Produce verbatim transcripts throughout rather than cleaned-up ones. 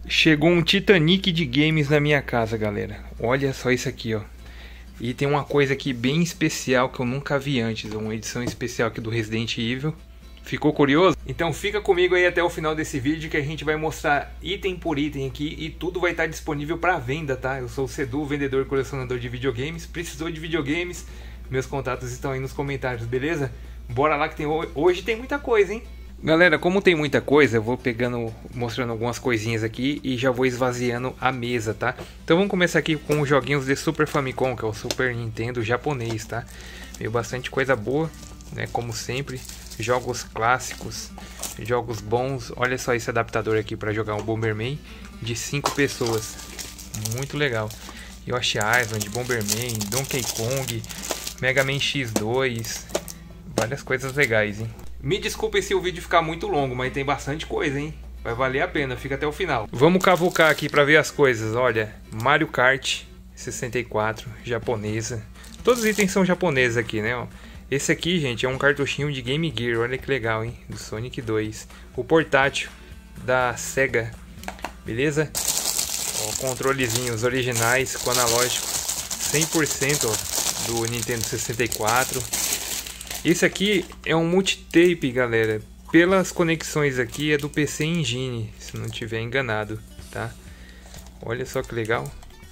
Chegou um Titanic de games na minha casa, galera. Olha só isso aqui, ó. E tem uma coisa aqui bem especial que eu nunca vi antes. Uma edição especial aqui do Resident Evil. Ficou curioso? Então fica comigo aí até o final desse vídeo que a gente vai mostrar item por item aqui. E tudo vai estar disponível para venda, tá? Eu sou o Sedu, vendedor e colecionador de videogames. Precisou de videogames? Meus contatos estão aí nos comentários, beleza? Bora lá que tem hoje tem muita coisa, hein? Galera, como tem muita coisa, eu vou pegando, mostrando algumas coisinhas aqui e já vou esvaziando a mesa, tá? Então vamos começar aqui com os joguinhos de Super Famicom, que é o Super Nintendo japonês, tá? Veio bastante coisa boa, né? Como sempre, jogos clássicos, jogos bons. Olha só esse adaptador aqui para jogar um Bomberman de cinco pessoas, muito legal. Yoshi Island, Bomberman, Donkey Kong, Mega Man X dois, várias coisas legais, hein? Me desculpe se o vídeo ficar muito longo, mas tem bastante coisa, hein? Vai valer a pena, fica até o final. Vamos cavucar aqui para ver as coisas. Olha, Mario Kart sessenta e quatro, japonesa. Todos os itens são japoneses aqui, né? Ó. Esse aqui, gente, é um cartuchinho de Game Gear. Olha que legal, hein? Do Sonic dois. O portátil da Sega. Beleza? Ó, controlezinhos originais com analógico cem por cento ó, do Nintendo sessenta e quatro. Esse aqui é um multitape, galera. Pelas conexões aqui é do P C Engine, se não tiver enganado, tá? Olha só que legal.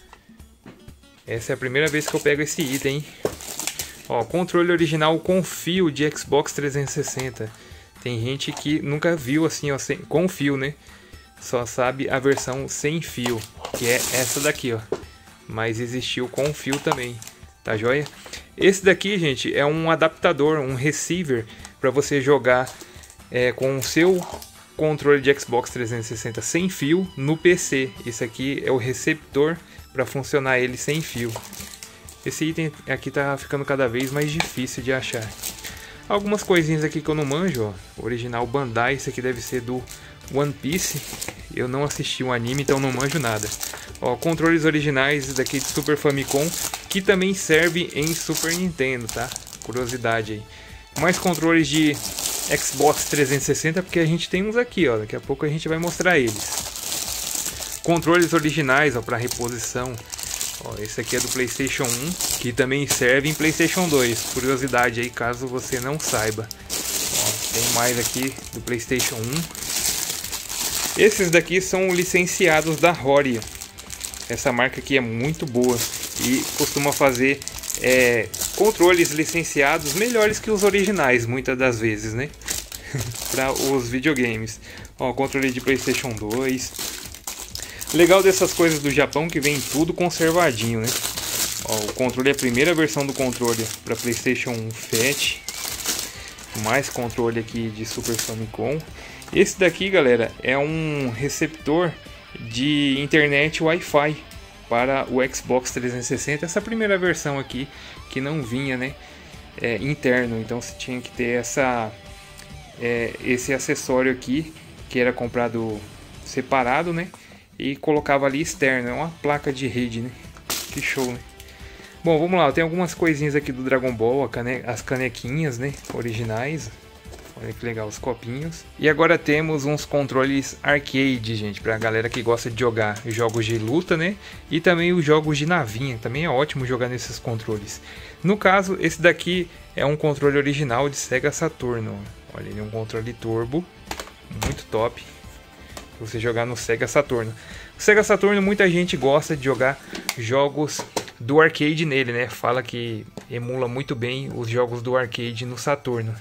Essa é a primeira vez que eu pego esse item, hein? Ó, controle original com fio de Xbox trezentos e sessenta. Tem gente que nunca viu assim, ó, sem, com fio, né? Só sabe a versão sem fio, que é essa daqui, ó. Mas existiu com fio também, tá joia? Esse daqui, gente, é um adaptador, um receiver para você jogar é, com o seu controle de Xbox trezentos e sessenta sem fio no P C. Esse aqui é o receptor para funcionar ele sem fio. Esse item aqui tá ficando cada vez mais difícil de achar. Algumas coisinhas aqui que eu não manjo, ó. Original Bandai, esse aqui deve ser do One Piece. Eu não assisti um anime, então não manjo nada. Ó, controles originais daqui de Super Famicom, que também serve em Super Nintendo, tá? Curiosidade aí. Mais controles de Xbox trezentos e sessenta, porque a gente tem uns aqui, ó. Daqui a pouco a gente vai mostrar eles. Controles originais, ó, para reposição. Ó, esse aqui é do PlayStation um, que também serve em PlayStation dois. Curiosidade aí, caso você não saiba. Ó, tem mais aqui do PlayStation um. Esses daqui são licenciados da Hori. Essa marca aqui é muito boa e costuma fazer é, controles licenciados melhores que os originais, muitas das vezes, né? Para os videogames. Ó, controle de PlayStation dois. Legal dessas coisas do Japão que vem tudo conservadinho, né? Ó, o controle é a primeira versão do controle para PlayStation um Fat. Mais controle aqui de Super Famicom. Esse daqui, galera, é um receptor de internet Wi-Fi para o Xbox trezentos e sessenta. Essa primeira versão aqui que não vinha, né, é, interno. Então você tinha que ter essa, é, esse acessório aqui que era comprado separado, né, e colocava ali externo. É uma placa de rede, né? Que show, né? Bom, vamos lá. Tem algumas coisinhas aqui do Dragon Ball, cane... as canequinhas, né, originais. Olha que legal, os copinhos. E agora temos uns controles arcade, gente, pra galera que gosta de jogar jogos de luta, né? E também os jogos de navinha, também é ótimo jogar nesses controles. No caso, esse daqui é um controle original de Sega Saturno. Olha, ele é um controle turbo, muito top. Pra você jogar no Sega Saturno. O Sega Saturno, muita gente gosta de jogar jogos do arcade nele, né? Fala que emula muito bem os jogos do arcade no Saturno.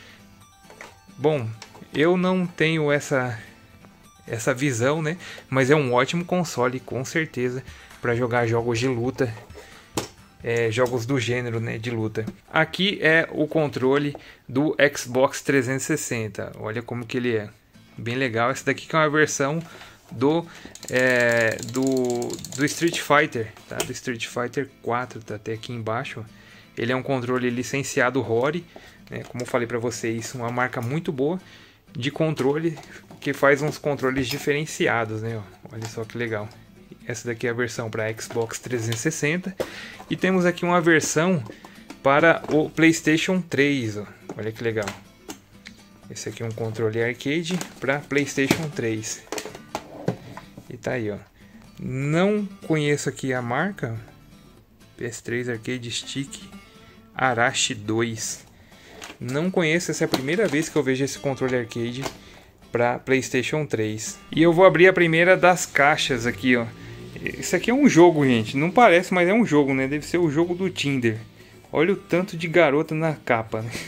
Bom, eu não tenho essa essa visão, né? Mas é um ótimo console, com certeza, para jogar jogos de luta, é, jogos do gênero, né, de luta. Aqui é o controle do Xbox trezentos e sessenta. Olha como que ele é, bem legal. Essa daqui que é uma versão do é, do do Street Fighter, tá? Do Street Fighter quatro, tá até aqui embaixo. Ele é um controle licenciado Hori. É, como eu falei para vocês, uma marca muito boa de controle que faz uns controles diferenciados, né? Olha só que legal. Essa daqui é a versão para Xbox trezentos e sessenta e temos aqui uma versão para o PlayStation três. Ó. Olha que legal. Esse aqui é um controle arcade para PlayStation três. E tá aí, ó. Não conheço aqui a marca. P S três Arcade Stick Arashi dois. Não conheço, essa é a primeira vez que eu vejo esse controle arcade para PlayStation três. E eu vou abrir a primeira das caixas aqui, ó. Isso aqui é um jogo, gente. Não parece, mas é um jogo, né? Deve ser o jogo do Tinder. Olha o tanto de garota na capa, né?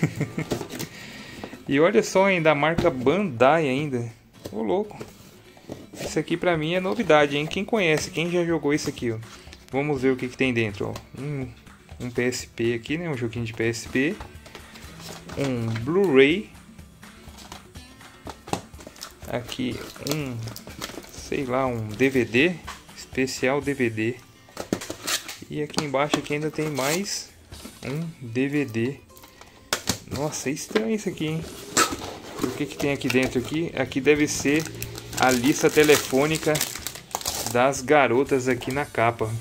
E olha só ainda a marca Bandai ainda. Ô, louco. Isso aqui pra mim é novidade, hein? Quem conhece, quem já jogou isso aqui, ó. Vamos ver o que, que tem dentro, ó. Um, um P S P aqui, né? Um joguinho de P S P. Um Blu-ray. Aqui um, sei lá, um D V D. Especial D V D. E aqui embaixo aqui ainda tem mais um D V D. Nossa, é estranho isso aqui, hein? E o que, que tem aqui dentro aqui? Aqui deve ser a lista telefônica das garotas aqui na capa.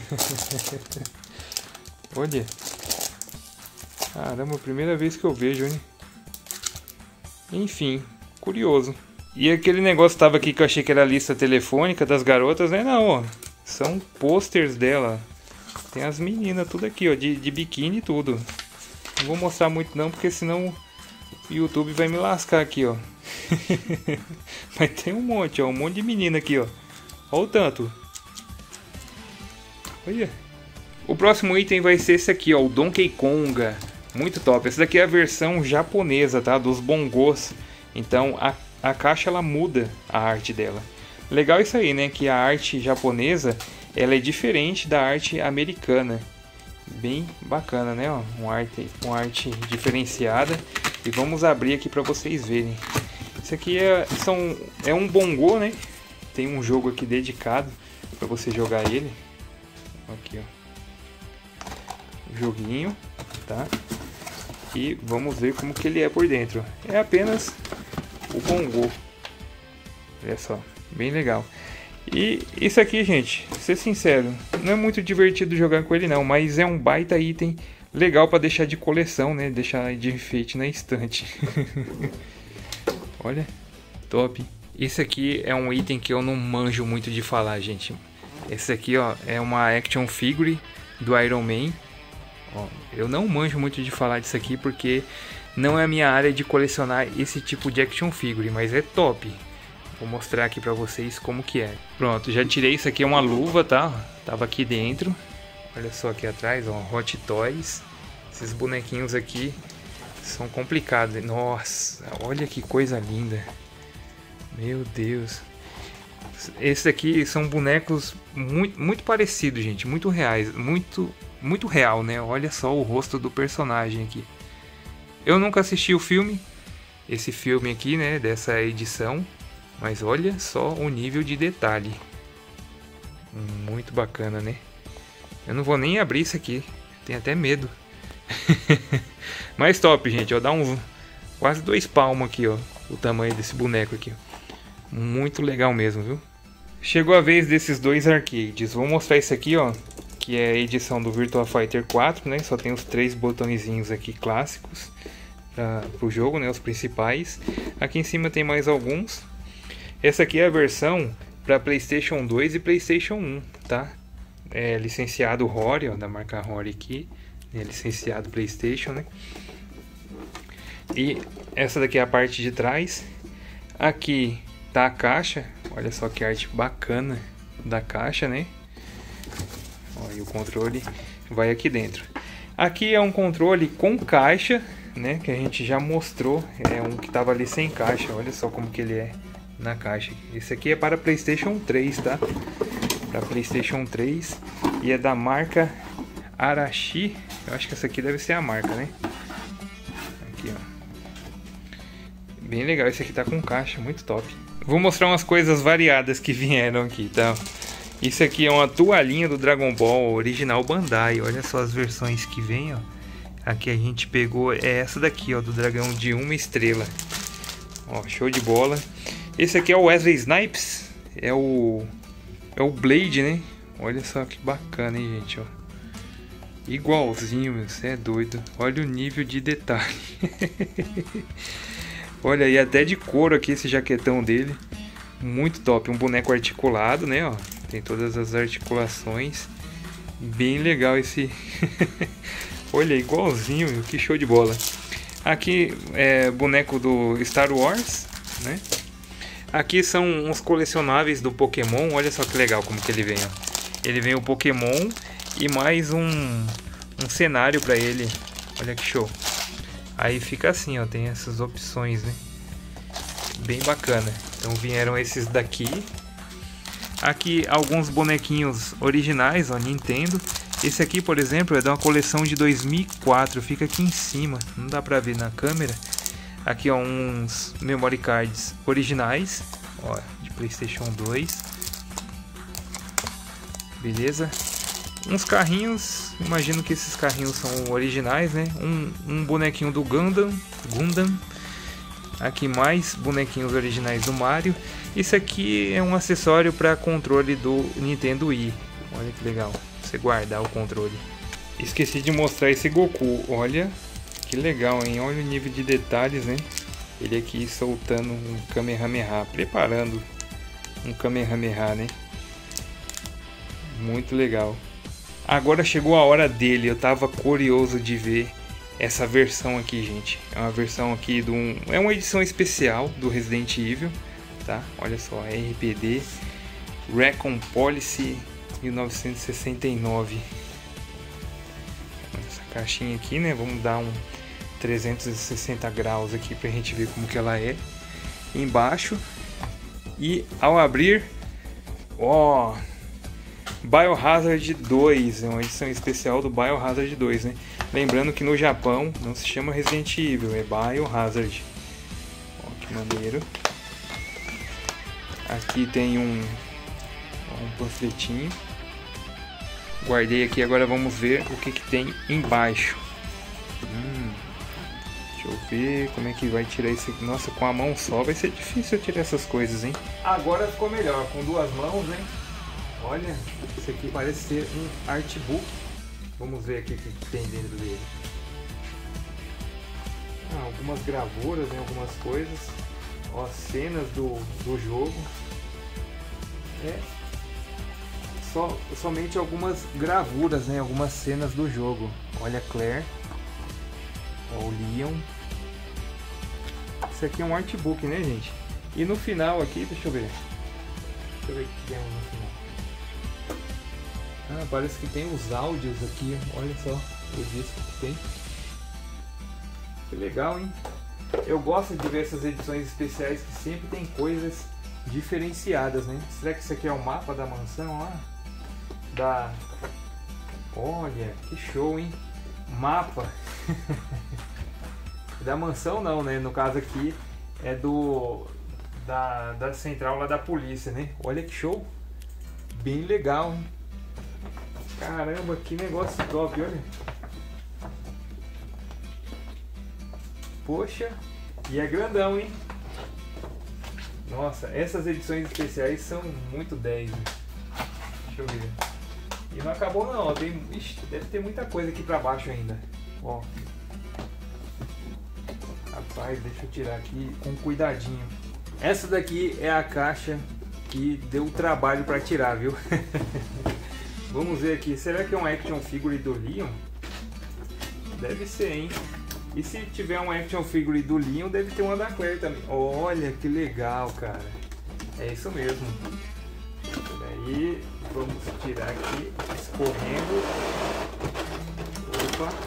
Olha. Caramba, primeira vez que eu vejo, hein? Enfim, curioso. E aquele negócio tava aqui que eu achei que era a lista telefônica das garotas, né? Não, ó. São posters dela. Tem as meninas tudo aqui, ó. De, de biquíni e tudo. Não vou mostrar muito não, porque senão o YouTube vai me lascar aqui, ó. Mas tem um monte, ó. Um monte de menina aqui, ó. Olha o tanto. Olha. O próximo item vai ser esse aqui, ó. O Donkey Konga. Muito top. Essa daqui é a versão japonesa, tá? Dos bongos. Então a, a caixa ela muda a arte dela. Legal isso aí, né? Que a arte japonesa ela é diferente da arte americana. Bem bacana, né? Ó, uma arte, uma arte diferenciada. E vamos abrir aqui para vocês verem. Isso aqui é, são, é um bongo, né? Tem um jogo aqui dedicado para você jogar ele. Aqui, ó. O joguinho, tá? E vamos ver como que ele é por dentro. É apenas o bongo. Olha só, bem legal. E isso aqui, gente, pra ser sincero, não é muito divertido jogar com ele não, mas é um baita item legal para deixar de coleção, né? Deixar de enfeite na estante. Olha, top. Esse aqui é um item que eu não manjo muito de falar, gente. Esse aqui, ó, é uma action figure do Iron Man. Ó, eu não manjo muito de falar disso aqui porque não é a minha área de colecionar esse tipo de action figure, mas é top. Vou mostrar aqui pra vocês como que é. Pronto, já tirei. Isso aqui é uma luva, tá? Tava aqui dentro. Olha só aqui atrás, ó, Hot Toys. Esses bonequinhos aqui são complicados. Nossa, olha que coisa linda. Meu Deus. Esses aqui são bonecos muito, muito parecidos, gente. Muito reais. Muito, muito real, né? Olha só o rosto do personagem aqui. Eu nunca assisti o filme. Esse filme aqui, né? Dessa edição. Mas olha só o nível de detalhe. Muito bacana, né? Eu não vou nem abrir isso aqui. Tenho até medo. Mas top, gente. Ó, dá um quase dois palmos aqui, ó. O tamanho desse boneco aqui. Muito legal mesmo, viu? Chegou a vez desses dois arcades. Vou mostrar isso aqui, ó. Que é a edição do Virtua Fighter quatro, né? Só tem os três botõezinhos aqui clássicos para o jogo, né? Os principais. Aqui em cima tem mais alguns. Essa aqui é a versão para PlayStation dois e PlayStation um, tá? É licenciado Rory, ó, da marca Rory aqui. É licenciado PlayStation, né? E essa daqui é a parte de trás. Aqui tá a caixa. Olha só que arte bacana da caixa, né? Ó, e o controle vai aqui dentro. Aqui é um controle com caixa, né? Que a gente já mostrou. É um que tava ali sem caixa. Olha só como que ele é na caixa. Esse aqui é para PlayStation três, tá? Para PlayStation três. E é da marca Arashi. Eu acho que essa aqui deve ser a marca, né? Aqui, ó. Bem legal. Esse aqui tá com caixa. Muito top. Vou mostrar umas coisas variadas que vieram aqui, tá? Isso aqui é uma toalhinha do Dragon Ball original Bandai. Olha só as versões que vem, ó. Aqui a gente pegou é essa daqui, ó, do dragão de uma estrela. Ó, show de bola. Esse aqui é o Wesley Snipes. É o é o Blade, né? Olha só que bacana, hein, gente, ó. Igualzinho, você é doido. Olha o nível de detalhe. Olha aí, até de couro aqui esse jaquetão dele. Muito top, um boneco articulado, né, ó. Tem todas as articulações. Bem legal esse. Olha, igualzinho, que show de bola. Aqui é boneco do Star Wars, né? Aqui são uns colecionáveis do Pokémon. Olha só que legal como que ele vem, ó. Ele vem o Pokémon e mais um, um cenário para ele. Olha que show. Aí fica assim, ó, tem essas opções, né? Bem bacana. Então vieram esses daqui. Aqui alguns bonequinhos originais, ó, Nintendo. Esse aqui, por exemplo, é de uma coleção de dois mil e quatro. Fica aqui em cima, não dá pra ver na câmera. Aqui, ó, uns memory cards originais, ó, de PlayStation dois. Beleza? Uns carrinhos, imagino que esses carrinhos são originais, né? Um, um bonequinho do Gundam, Gundam. Aqui mais bonequinhos originais do Mario. Isso aqui é um acessório para controle do Nintendo Wii. Olha que legal, você guardar o controle. Esqueci de mostrar esse Goku, olha que legal, hein? Olha o nível de detalhes, né? Ele aqui soltando um Kamehameha, preparando um Kamehameha, né? Muito legal. Agora chegou a hora dele, eu tava curioso de ver essa versão aqui, gente. É uma versão aqui do um, é uma edição especial do Resident Evil, tá? Olha só, R P D Recon Policy mil novecentos e sessenta e nove. Essa caixinha aqui, né? Vamos dar um trezentos e sessenta graus aqui pra gente ver como que ela é embaixo. E ao abrir, ó, Biohazard dois, é uma edição especial do Biohazard dois, né? Lembrando que no Japão não se chama Resident Evil, é Biohazard. Ó, que maneiro. Aqui tem um, um panfletinho. Guardei aqui, agora vamos ver o que, que tem embaixo. Hum, deixa eu ver como é que vai tirar esse... Nossa, com a mão só vai ser difícil tirar essas coisas, hein? Agora ficou melhor, com duas mãos, hein? Olha, isso aqui parece ser um artbook. Vamos ver aqui o que tem dentro dele. Ah, algumas gravuras, né, algumas coisas. Ó, cenas do, do jogo. É só, somente algumas gravuras, né, algumas cenas do jogo. Olha a Claire. Ó, o Leon. Isso aqui é um artbook, né, gente? E no final aqui, deixa eu ver. Deixa eu ver o que tem no final. Ah, parece que tem os áudios aqui, olha só o disco que tem. Que legal, hein? Eu gosto de ver essas edições especiais que sempre tem coisas diferenciadas, né? Será que isso aqui é o mapa da mansão lá? Da... Olha, que show, hein? Mapa. Da mansão não, né? No caso aqui é do... Da, da central lá da polícia, né? Olha que show. Bem legal, hein? Caramba, que negócio top, olha. Poxa, e é grandão, hein? Nossa, essas edições especiais são muito dez, né? Deixa eu ver. E não acabou não, ó. Tem, ixi, deve ter muita coisa aqui pra baixo ainda. Ó. Rapaz, deixa eu tirar aqui com cuidadinho. Essa daqui é a caixa que deu trabalho pra tirar, viu? Vamos ver aqui, será que é um action figure do Leon? Deve ser, hein? E se tiver um action figure do Leon, deve ter uma da Claire também. Olha que legal, cara. É isso mesmo. Peraí, vamos tirar aqui, escorrendo. Opa.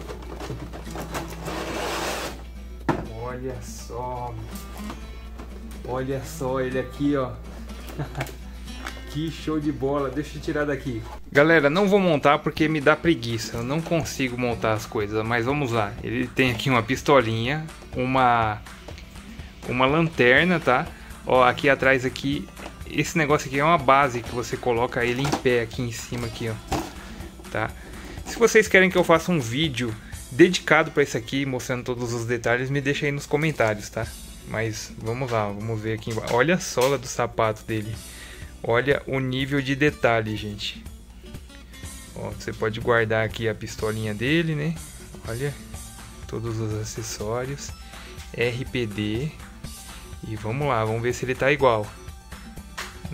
Olha só. Olha só ele aqui, ó. Que show de bola, deixa eu tirar daqui. Galera, não vou montar porque me dá preguiça, eu não consigo montar as coisas, mas vamos lá. Ele tem aqui uma pistolinha, uma uma lanterna, tá? Ó, aqui atrás aqui, esse negócio aqui é uma base que você coloca ele em pé aqui em cima aqui, ó. Tá? Se vocês querem que eu faça um vídeo dedicado para isso aqui, mostrando todos os detalhes, me deixa aí nos comentários, tá? Mas vamos lá, vamos ver aqui embaixo. Olha a sola do sapato dele. Olha o nível de detalhe, gente. Ó, você pode guardar aqui a pistolinha dele, né? Olha, todos os acessórios. R P D. E vamos lá, vamos ver se ele tá igual.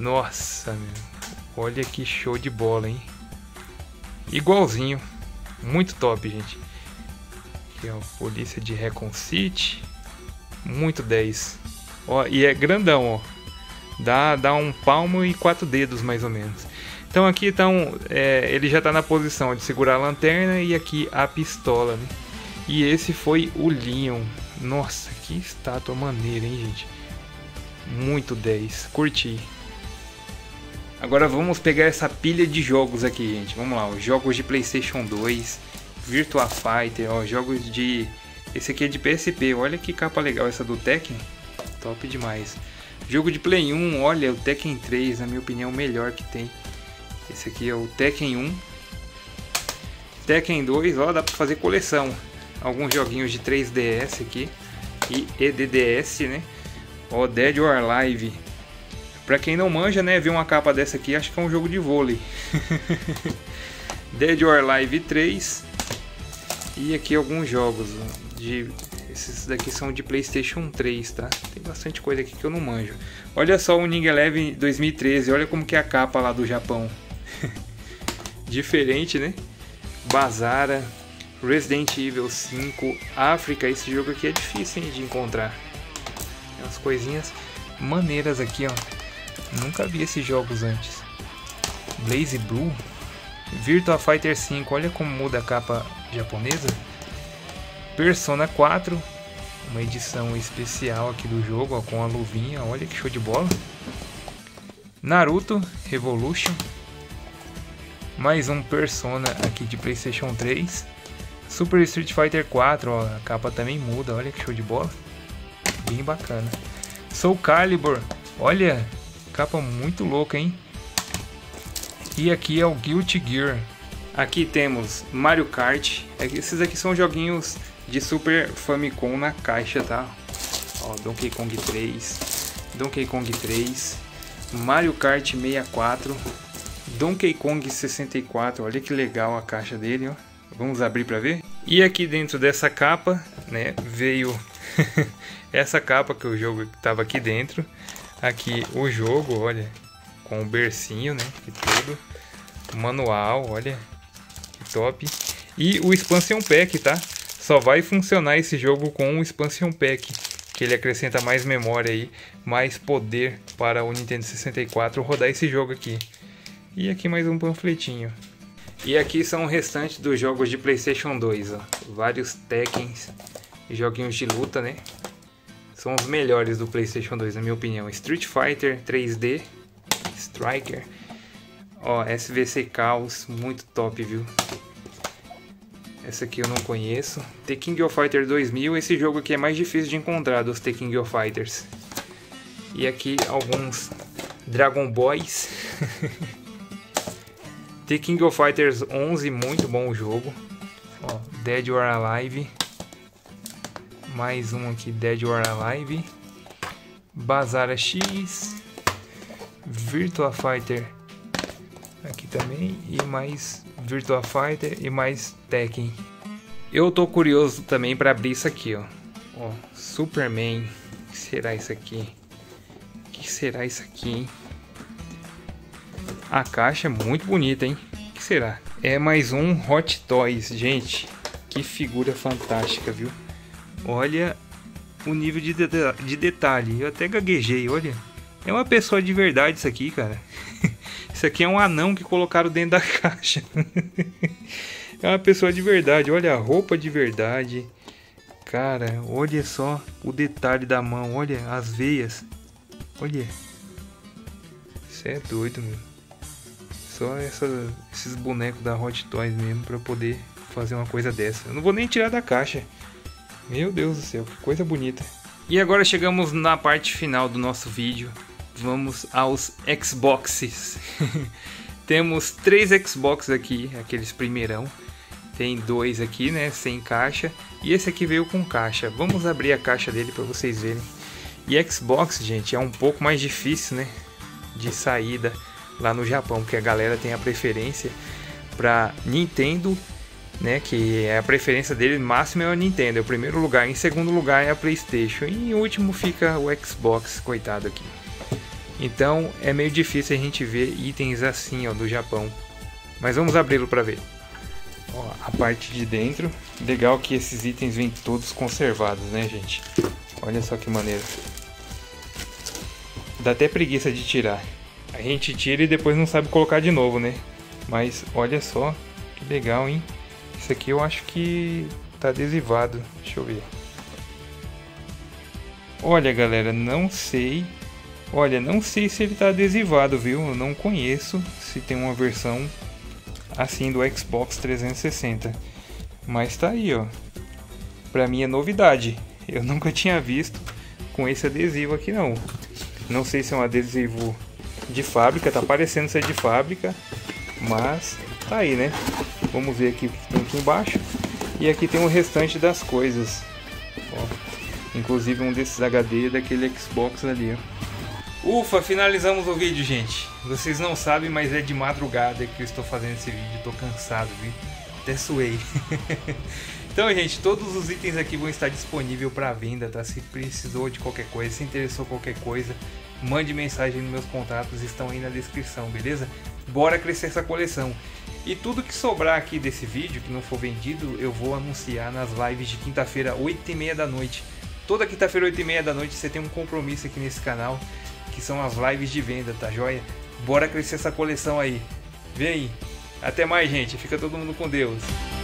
Nossa, meu. Olha que show de bola, hein? Igualzinho. Muito top, gente. Aqui, ó, polícia de Recon City. Muito dez. Ó, e é grandão, ó. Dá, dá um palmo e quatro dedos, mais ou menos. Então aqui então, é, ele já está na posição de segurar a lanterna e aqui a pistola, né? E esse foi o Leon. Nossa, que estátua maneira, hein, gente? Muito dez. Curti. Agora vamos pegar essa pilha de jogos aqui, gente. Vamos lá, os jogos de PlayStation dois, Virtua Fighter, ó, jogos de... Esse aqui é de P S P, olha que capa legal essa do Tekken. Top demais. Jogo de Play um, olha, o Tekken três, na minha opinião, o melhor que tem. Esse aqui é o Tekken um. Tekken dois, ó, dá pra fazer coleção. Alguns joguinhos de três D S aqui. E E D D S, né? Ó, Dead or Alive. Pra quem não manja, né, ver uma capa dessa aqui, acho que é um jogo de vôlei. Dead or Alive três. E aqui alguns jogos de... Esses daqui são de PlayStation três, tá? Tem bastante coisa aqui que eu não manjo. Olha só o Winning Eleven dois mil e treze, olha como que é a capa lá do Japão. Diferente, né? Bazara, Resident Evil cinco, África. Esse jogo aqui é difícil, hein, de encontrar. Tem umas coisinhas maneiras aqui, ó. Nunca vi esses jogos antes. Blaze Blue, Virtua Fighter cinco, olha como muda a capa japonesa. Persona quatro, uma edição especial aqui do jogo, ó, com a luvinha, olha que show de bola. Naruto Revolution, mais um Persona aqui de PlayStation três. Super Street Fighter quatro, ó, a capa também muda, olha que show de bola, bem bacana. Soul Calibur, olha, capa muito louca, hein? E aqui é o Guilty Gear. Aqui temos Mario Kart, esses aqui são joguinhos de Super Famicom na caixa, tá? Ó, Donkey Kong três, Donkey Kong três, Mario Kart sessenta e quatro, Donkey Kong sessenta e quatro, olha que legal a caixa dele, ó. Vamos abrir para ver? E aqui dentro dessa capa, né, veio essa capa que o jogo estava aqui dentro. Aqui o jogo, olha, com o bercinho, né, e tudo. O manual, olha, que top. E o Expansion Pack, tá? Só vai funcionar esse jogo com o Expansion Pack, que ele acrescenta mais memória aí, mais poder para o Nintendo sessenta e quatro rodar esse jogo aqui. E aqui mais um panfletinho. E aqui são o restante dos jogos de PlayStation dois, ó. Vários Tekkens, joguinhos de luta, né? São os melhores do PlayStation dois, na minha opinião. Street Fighter três D, Striker, ó, S V C Chaos, muito top, viu? Essa aqui eu não conheço. The King of Fighters dois mil, esse jogo aqui é mais difícil de encontrar dos The King of Fighters. E aqui alguns Dragon Boys. The King of Fighters onze, muito bom o jogo. Ó, Dead or Alive. Mais um aqui, Dead or Alive. Bazara X. Virtua Fighter. Aqui também. E mais Virtua Fighter e mais Tekken. Eu tô curioso também para abrir isso aqui, ó. Ó, Superman. O que será isso aqui? O que será isso aqui, hein? A caixa é muito bonita, hein? O que será? É mais um Hot Toys, gente. Que figura fantástica, viu? Olha o nível de, de, de detalhe. Eu até gaguejei, olha. É uma pessoa de verdade isso aqui, cara. Isso aqui é um anão que colocaram dentro da caixa. É uma pessoa de verdade. Olha a roupa de verdade. Cara, olha só o detalhe da mão. Olha as veias. Olha. Isso é doido, meu. Só essa, esses bonecos da Hot Toys mesmo pra poder fazer uma coisa dessa. Eu não vou nem tirar da caixa. Meu Deus do céu, que coisa bonita. E agora chegamos na parte final do nosso vídeo. Vamos aos Xboxes. Temos três Xbox aqui, aqueles primeirão. Tem dois aqui, né, sem caixa. E esse aqui veio com caixa. Vamos abrir a caixa dele para vocês verem. E Xbox, gente, é um pouco mais difícil, né, de saída lá no Japão, porque a galera tem a preferência para Nintendo, né, que é a preferência dele máxima é o Nintendo, é o primeiro lugar. Em segundo lugar é a PlayStation e em último fica o Xbox, coitado aqui. Então é meio difícil a gente ver itens assim, ó, do Japão. Mas vamos abri-lo para ver. Ó, a parte de dentro. Legal que esses itens vêm todos conservados, né, gente? Olha só que maneiro. Dá até preguiça de tirar. A gente tira e depois não sabe colocar de novo, né? Mas olha só que legal, hein? Isso aqui eu acho que tá adesivado. Deixa eu ver. Olha, galera, não sei. Olha, não sei se ele tá adesivado, viu? Eu não conheço se tem uma versão assim do Xbox trezentos e sessenta. Mas tá aí, ó. Pra mim é novidade. Eu nunca tinha visto com esse adesivo aqui, não. Não sei se é um adesivo de fábrica. Tá parecendo ser de fábrica. Mas tá aí, né? Vamos ver aqui o que tem aqui embaixo. E aqui tem o restante das coisas. Ó, inclusive um desses H D daquele Xbox ali, ó. Ufa, finalizamos o vídeo, gente. Vocês não sabem, mas é de madrugada que eu estou fazendo esse vídeo. Tô cansado, viu? Até suei. Então, gente, todos os itens aqui vão estar disponíveis para venda, tá? Se precisou de qualquer coisa, se interessou qualquer coisa, mande mensagem nos meus contatos, estão aí na descrição, beleza? Bora crescer essa coleção. E tudo que sobrar aqui desse vídeo, que não for vendido, eu vou anunciar nas lives de quinta-feira, oito e meia da noite. Toda quinta-feira, oito e meia da noite, você tem um compromisso aqui nesse canal, que são as lives de venda, tá joia? Bora crescer essa coleção aí. Vem aí. Até mais, gente. Fica todo mundo com Deus.